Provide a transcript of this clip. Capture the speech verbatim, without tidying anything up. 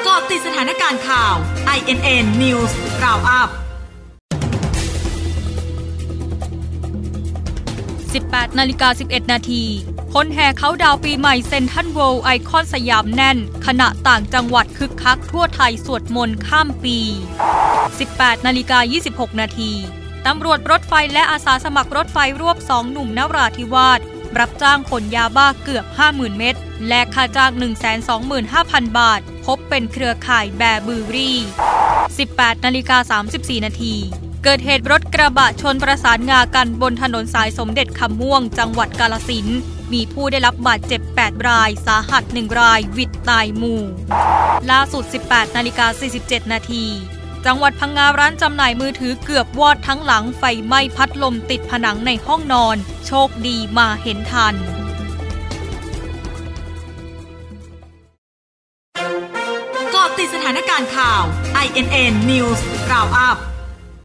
กาะติดสถานการณ์ข่าว ไอ เอ็น เอ็น News Roundup สิบแปดนาฬิกาสิบเอ็ดนาทีคนแห่เขาดาวปีใหม่เซ็นทรัลเวิลด์ไอคอนสยามแน่นขณะต่างจังหวัดคึกคักทั่วไทยสวดมนต์ข้ามปี สิบแปดนาฬิกายี่สิบหกนาทีตำรวจรถไฟและอาสาสมัครรถไฟรวบสองหนุ่มนราธิวาสรับจ้างขนยาบ้าเกือบ ห้าหมื่น เม็ดแลกค่าจ้าง หนึ่งแสนสองหมื่นห้าพัน บาทพบเป็นเครือข่ายแบร์บือรี่ สิบแปดนาฬิกาสามสิบสี่นาทีเกิดเหตุรถกระบะชนประสานงากันบนถนนสายสมเด็จคำม่วงจังหวัดกาฬสินธุ์มีผู้ได้รับบาดเจ็บแปดรายสาหัสหนึ่งรายวิตตายหมู่ล่าสุด สิบแปดนาฬิกาสี่สิบเจ็ดนาทีจังหวัดพังงาร้านจำหน่ายมือถือเกือบวอดทั้งหลังไฟไหม้พัดลมติดผนังในห้องนอนโชคดีมาเห็นทันเกาะติดสถานการณ์ข่าว ไอ เอ็น เอ็น News Roundup